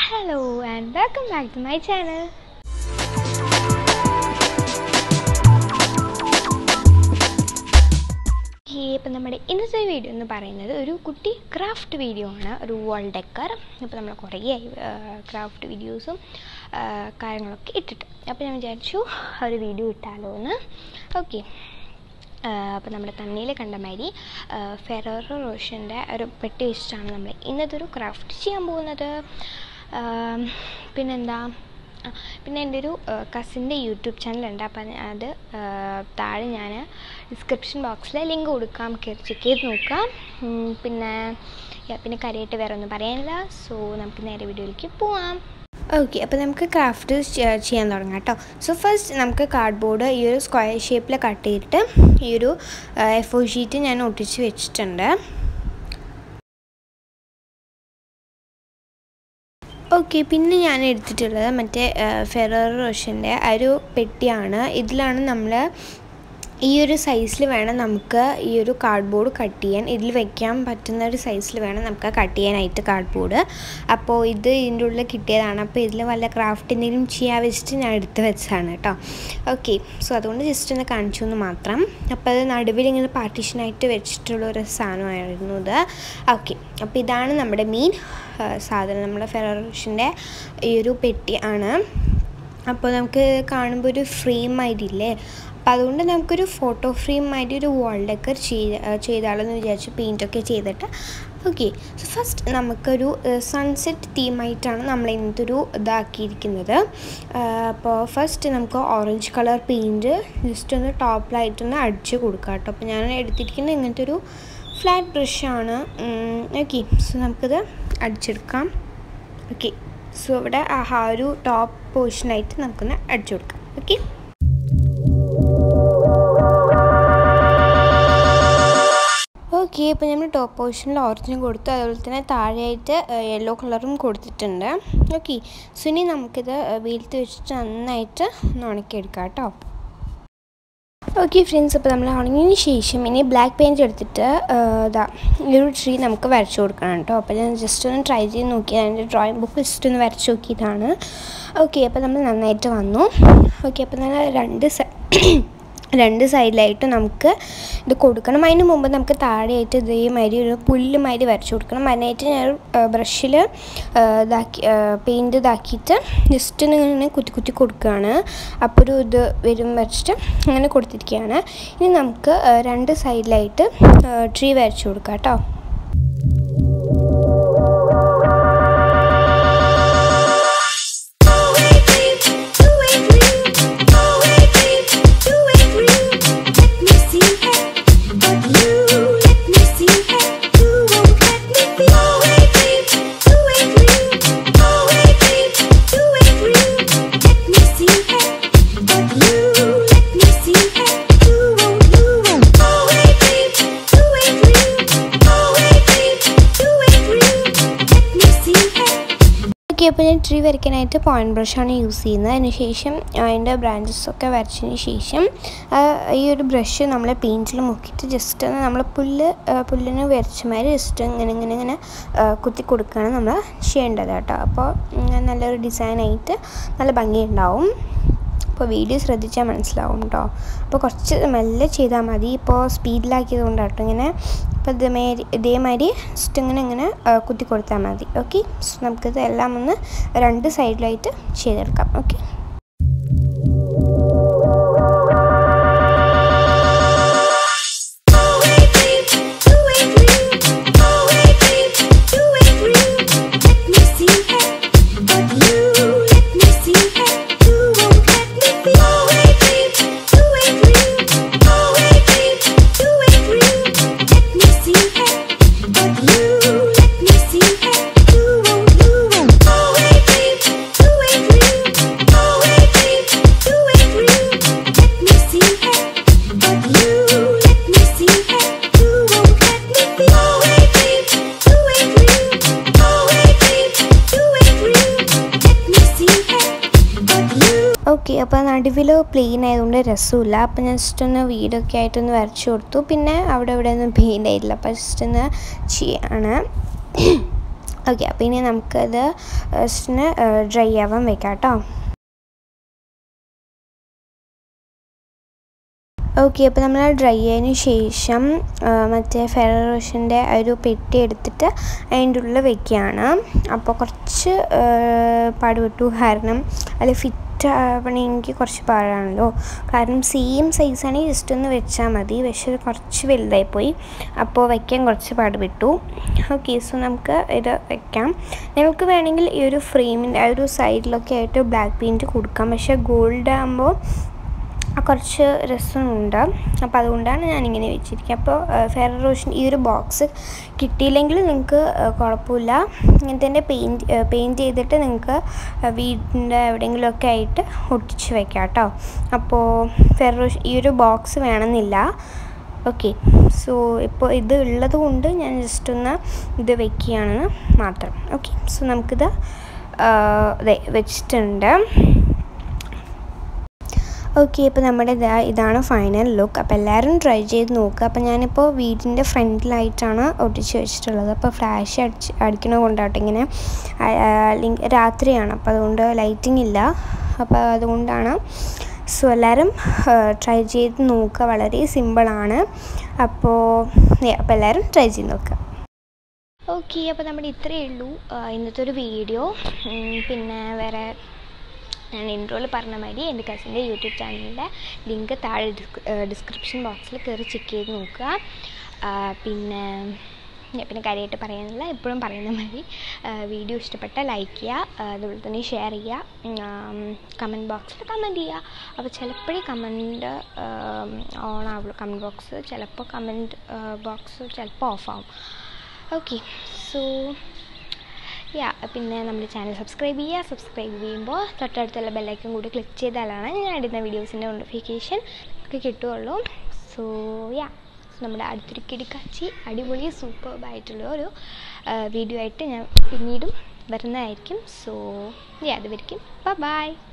Hello and welcome back to my channel. ഇപ്പോൾ നമ്മുടെ ഇന്നത്തെ വീഡിയോ എന്ന് പറയുന്നത് ഒരു കുട്ടി ക്രാഫ്റ്റ് വീഡിയോ ആണ്, ഒരു വാൾ ഡെക്കർ. അപ്പോൾ നമ്മൾ കുറേ ക്രാഫ്റ്റ് വീഡിയോസും കാര്യങ്ങളൊക്കെ ഇട്ടിട്ട് അപ്പോൾ ഞാൻ വിചാരിച്ചു ഒരു വീഡിയോ ഇട്ടാലോ എന്ന്. ഓക്കെ, അപ്പോൾ നമ്മുടെ തമ്മിൽ കണ്ട മാതിരി ഫെററോ റോഷൻ്റെ ഒരു പെട്ടി വെച്ചിട്ടാണ് നമ്മൾ ഇന്നത്തെ ഒരു ക്രാഫ്റ്റ് ചെയ്യാൻ പോകുന്നത്. പിന്നെ എൻ്റെ ഒരു കസിൻ്റെ യൂട്യൂബ് ചാനലുണ്ട്, അപ്പം അത് താഴെ ഞാൻ ഡിസ്ക്രിപ്ഷൻ ബോക്സിൽ ലിങ്ക് കൊടുക്കാം, ചെക്ക് ചെയ്ത് നോക്കാം. പിന്നെ കാര്യമായിട്ട് വേറെ ഒന്നും പറയാനില്ല. സോ നമുക്ക് നേരെ വീഡിയോയിലേക്ക് പോവാം. ഓക്കെ, അപ്പോൾ നമുക്ക് ക്രാഫ്റ്റ് ചെയ്യാൻ തുടങ്ങാം കേട്ടോ. സോ ഫസ്റ്റ് നമുക്ക് കാർഡ്ബോർഡ് ഈ ഒരു സ്ക്വയർ ഷേപ്പിൽ കട്ട് ചെയ്തിട്ട് ഈ ഒരു A4 ഷീറ്റ് ഞാൻ ഒട്ടിച്ച് വെച്ചിട്ടുണ്ട്. ഓക്കെ, പിന്നെ ഞാൻ എടുത്തിട്ടുള്ളത് മറ്റേ ഫെററോ റോഷൻ്റെ ആ ഒരു പെട്ടിയാണ്. ഇതിലാണ് നമ്മൾ ഈ ഒരു സൈസിൽ വേണം നമുക്ക് ഈ ഒരു കാർഡ്ബോർഡ് കട്ട് ചെയ്യാൻ. ഇതിൽ വെക്കാൻ പറ്റുന്ന ഒരു സൈസിൽ വേണം നമുക്ക് കട്ട് ചെയ്യാനായിട്ട് കാർഡ്ബോർഡ്. അപ്പോൾ ഇതിൻ്റെ ഉള്ളിൽ കിട്ടിയതാണ്. അപ്പോൾ ഇതിൽ വല്ല ക്രാഫ്റ്റ് എന്തെങ്കിലും ചെയ്യാൻ വെച്ചിട്ട് ഞാൻ എടുത്ത് വെച്ചതാണ് കേട്ടോ. ഓക്കെ, സോ അതുകൊണ്ട് ജസ്റ്റ് ഒന്ന് കാണിച്ചു എന്ന് മാത്രം. അപ്പോൾ അത് നടുവിൽ ഇങ്ങനെ പാർട്ടീഷനായിട്ട് വെച്ചിട്ടുള്ളൊരു സാധനമായിരുന്നു ഇത്. ഓക്കെ, അപ്പോൾ ഇതാണ് നമ്മുടെ മെയിൻ സാധനം, നമ്മുടെ ഫെററോ റോഷൻ്റെ ഈ ഒരു പെട്ടി ആണ്. അപ്പോൾ നമുക്ക് കാണുമ്പോൾ ഒരു ഫ്രെയിം ആയിട്ടില്ലേ, അപ്പോൾ അതുകൊണ്ട് നമുക്കൊരു ഫോട്ടോ ഫ്രെയിം ആയിട്ട് ഒരു വാൾ ഡെക്കർ ചെയ്താളെന്ന് വിചാരിച്ചു, പെയിൻറ്റൊക്കെ ചെയ്തിട്ട്. ഓക്കെ, സോ ഫസ്റ്റ് നമുക്കൊരു സൺസെറ്റ് തീമായിട്ടാണ് നമ്മൾ ഇന്നത്തെ ഒരു ഇതാക്കിയിരിക്കുന്നത്. അപ്പോൾ ഫസ്റ്റ് നമുക്ക് ഓറഞ്ച് കളർ പെയിൻറ്റ് ജസ്റ്റ് ഒന്ന് ടോപ്പിലായിട്ടൊന്ന് അടിച്ച് കൊടുക്കാം കേട്ടോ. അപ്പോൾ ഞാൻ എടുത്തിരിക്കുന്നത് ഇങ്ങനത്തെ ഒരു ഫ്ലാറ്റ് ബ്രഷാണ്. ഓക്കെ, സോ നമുക്കിത് അടിച്ചെടുക്കാം. ഓക്കെ, സോ ഇവിടെ ആ ഒരു ടോപ്പ് പോർഷനായിട്ട് നമുക്കൊന്ന് അടിച്ചു കൊടുക്കാം. ഓക്കെ, ഓക്കെ, ഇപ്പോൾ നമ്മൾ ടോപ്പ് പോർഷനിൽ ഓറഞ്ചും കൊടുത്തു, അതുപോലെ തന്നെ താഴെയായിട്ട് യെല്ലോ കളറും കൊടുത്തിട്ടുണ്ട്. ഓക്കെ, സോ ഇനി നമുക്കിത് വെയിലത്ത് വെച്ചിട്ട് നന്നായിട്ട് ഒന്ന് ഉണക്കിയെടുക്കാം കേട്ടോ. ഓക്കെ ഫ്രണ്ട്സ്, അപ്പോൾ നമ്മൾ ഉണങ്ങിയതിന് ശേഷം ഇനി ബ്ലാക്ക് പെയിൻറ്റ് എടുത്തിട്ട് ഈ ഒരു ട്രീ നമുക്ക് വരച്ചു കൊടുക്കണം കേട്ടോ. അപ്പോൾ ഞാൻ ജസ്റ്റ് ഒന്ന് ട്രൈ ചെയ്ത് നോക്കിയത്, എൻ്റെ ഡ്രോയിങ് ബുക്ക് ജസ്റ്റ് ഒന്ന് വരച്ച് നോക്കിയതാണ്. ഓക്കെ, അപ്പോൾ നമ്മൾ നന്നായിട്ട് വന്നു. ഓക്കെ, അപ്പോൾ നമ്മൾ രണ്ട് സൈഡിലായിട്ട് നമുക്ക് ഇത് കൊടുക്കണം. അതിന് മുമ്പ് നമുക്ക് താഴെയായിട്ട് ഇതേമാതിരി ഒരു പുല്ലുമാതിരി വരച്ചു കൊടുക്കണം. അതിനായിട്ട് ഞാൻ ബ്രഷിൽ പെയിൻറ്റ് ഇതാക്കിയിട്ട് ജസ്റ്റ് ഇങ്ങനെ കുത്തി കൊടുക്കുകയാണ്. അപ്പോൾ ഒരു ഇത് വരും വരച്ചിട്ട് അങ്ങനെ കൊടുത്തിരിക്കുകയാണ്. ഇനി നമുക്ക് രണ്ട് സൈഡിലായിട്ട് ട്രീ വരച്ചു കൊടുക്കാം കേട്ടോ. അപ്പോൾ ഞാൻ ട്രീ വരയ്ക്കാനായിട്ട് പോയിൻറ്റ് ബ്രഷാണ് യൂസ് ചെയ്യുന്നത്. അതിന് ശേഷം അതിൻ്റെ ബ്രാഞ്ചസൊക്കെ വരച്ചതിന് ശേഷം ഈ ഒരു ബ്രഷ് നമ്മൾ പെയിൻറ്റിൽ മുക്കിയിട്ട് ജസ്റ്റ് ഒന്ന് നമ്മൾ പുല്ലിന് വരച്ച മാതിരി ജസ്റ്റ് ഇങ്ങനെ കുത്തി കൊടുക്കുകയാണ് നമ്മൾ ചെയ്യേണ്ടത് കേട്ടോ. അപ്പോൾ നല്ലൊരു ഡിസൈനായിട്ട് നല്ല ഭംഗിയുണ്ടാവും. അപ്പോൾ വീഡിയോ ശ്രദ്ധിച്ചാൽ മനസ്സിലാവും കേട്ടോ. അപ്പോൾ കുറച്ച് മെല്ലെ ചെയ്താൽ മതി, ഇപ്പോൾ സ്പീഡിലാക്കിയത് കൊണ്ടാട്ടോ ഇങ്ങനെ. അപ്പോൾ ഇതേമാതിരി ജസ്റ്റ് ഇങ്ങനെ കുത്തി കൊടുത്താൽ മതി. ഓക്കെ, സോ നമുക്കിത് എല്ലാം ഒന്ന് രണ്ട് സൈഡിലായിട്ട് ചെയ്തെടുക്കാം. ഓക്കെ, ഓക്കെ, അപ്പോൾ നടുവിൽ പ്ലെയിൻ ആയതുകൊണ്ട് രസമില്ല. അപ്പോൾ ഞാൻ ജസ്റ്റ് ഒന്ന് വീടൊക്കെ ആയിട്ടൊന്ന് വരച്ചു കൊടുത്തു. പിന്നെ അവിടെ ഒന്നും പെയിൻ്റ് ആയിട്ടില്ല, അപ്പോൾ ജസ്റ്റ് ഒന്ന് ചെയ്യാണ്. ഓക്കെ, അപ്പോൾ ഇനി നമുക്കത് ഡ്രൈ ആവാൻ വെക്കാം കേട്ടോ. ഓക്കെ, അപ്പോൾ നമ്മൾ ഡ്രൈ ആയതിന് ശേഷം മറ്റേ ഫെറർ റോഷൻ്റെ ഒരു പെട്ടി എടുത്തിട്ട് അതിൻ്റെ ഉള്ളിൽ വെക്കുകയാണ്. അപ്പോൾ കുറച്ച് പാടുപെട്ടു, കാരണം അതിൽ ഫിറ്റ് ആവണമെങ്കിൽ കുറച്ച് പാടാണല്ലോ. കാരണം സെയിം സൈസാണെങ്കിൽ ജസ്റ്റ് ഒന്ന് വെച്ചാൽ മതി, പക്ഷേ കുറച്ച് വലുതായിപ്പോയി, അപ്പോൾ വയ്ക്കാൻ കുറച്ച് പാടുപെട്ടു. ഓക്കെ, സോ നമുക്ക് ഇത് വെക്കാം. നിങ്ങൾക്ക് വേണമെങ്കിൽ ഈ ഒരു ഫ്രെയിമിൻ്റെ ആ ഒരു സൈഡിലൊക്കെ ആയിട്ട് ബ്ലാക്ക് പെയിൻറ്റ് കൊടുക്കാം, പക്ഷേ ഗോൾഡ് ആകുമ്പോൾ കുറച്ച് രസമുണ്ട്. അപ്പോൾ അതുകൊണ്ടാണ് ഞാനിങ്ങനെ വെച്ചിരിക്കുക. അപ്പോൾ ഫെറർ റോഷൻ ഈ ഒരു ബോക്സ് കിട്ടിയില്ലെങ്കിൽ നിങ്ങൾക്ക് കുഴപ്പമില്ല, ഇങ്ങനത്തെ തന്നെ പെയിൻറ്റ് ചെയ്തിട്ട് നിങ്ങൾക്ക് വീടിൻ്റെ എവിടെയെങ്കിലുമൊക്കെ ആയിട്ട് ഒട്ടിച്ച് വെക്കാം കേട്ടോ. അപ്പോൾ ഫെറർ റോഷൻ ഈ ഒരു ബോക്സ് വേണമെന്നില്ല. ഓക്കെ, സോ ഇപ്പോൾ ഇത് ഉള്ളത് കൊണ്ട് ഞാൻ ജസ്റ്റ് ഒന്ന് ഇത് വെക്കുകയാണെന്ന് മാത്രം. ഓക്കെ, സോ നമുക്കിത് വെച്ചിട്ടുണ്ട്. ഓക്കെ, അപ്പോൾ നമ്മുടെ ഇതാണ് ഫൈനൽ ലുക്ക്. അപ്പോൾ എല്ലാവരും ട്രൈ ചെയ്ത് നോക്കുക. അപ്പോൾ ഞാനിപ്പോൾ വീടിൻ്റെ ഫ്രണ്ടിലായിട്ടാണ് ഒട്ടിച്ച് വെച്ചിട്ടുള്ളത്. അപ്പോൾ ഫ്ലാഷ് അടിക്കണ കൊണ്ടാട്ടോ ഇങ്ങനെ, രാത്രിയാണ്, അപ്പോൾ അതുകൊണ്ട് ലൈറ്റിംഗ് ഇല്ല, അപ്പോൾ അതുകൊണ്ടാണ്. സോ എല്ലാവരും ട്രൈ ചെയ്ത് നോക്കുക, വളരെ സിമ്പിളാണ്. അപ്പോൾ എല്ലാവരും ട്രൈ ചെയ്ത് നോക്കുക. ഓക്കെ, അപ്പോൾ നമ്മുടെ ഇത്രയേ ഉള്ളൂ ഇന്നത്തെ ഒരു വീഡിയോ. പിന്നെ വേറെ ഞാൻ ഇൻട്രോയിൽ പറഞ്ഞ മാതിരി എൻ്റെ കസിൻ്റെ യൂട്യൂബ് ചാനലിൻ്റെ ലിങ്ക് താഴെ ഡിസ്ക്രിപ്ഷൻ ബോക്സിൽ കയറി ചെക്ക് ചെയ്ത് നോക്കുക. പിന്നെ കാര്യമായിട്ട് പറയാനില്ല, എപ്പോഴും പറയുന്ന മാതിരി വീഡിയോ ഇഷ്ടപ്പെട്ടാൽ ലൈക്ക് ചെയ്യുക, അതുപോലെ തന്നെ ഷെയർ ചെയ്യുക, കമൻറ്റ് ബോക്സിൽ കമൻറ്റ് ചെയ്യുക. അപ്പോൾ ചിലപ്പോഴേ കമൻറ്റ് ഓൺ ആവുള്ളൂ, കമൻറ്റ് ബോക്സ് ചിലപ്പോൾ ചിലപ്പോൾ ഓഫാവും. ഓക്കെ, സോ പിന്നെ നമ്മുടെ ചാനൽ സബ്സ്ക്രൈബ് ചെയ്യുമ്പോൾ തൊട്ടടുത്തുള്ള ബെല്ലൈക്കൺ കൂടി ക്ലിക്ക് ചെയ്താലാണ് ഞാൻ ഇടുന്ന വീഡിയോസിൻ്റെ നോട്ടിഫിക്കേഷൻ ഒക്കെ കിട്ടുകയുള്ളൂ. സോ നമ്മുടെ അടുത്തൊരു കിടുക്കാച്ചി അടിപൊളി സൂപ്പർബായിട്ടുള്ള ഒരു വീഡിയോ ആയിട്ട് ഞാൻ പിന്നീടും വരുന്നതായിരിക്കും. സോ അതുവരെയും ബൈ.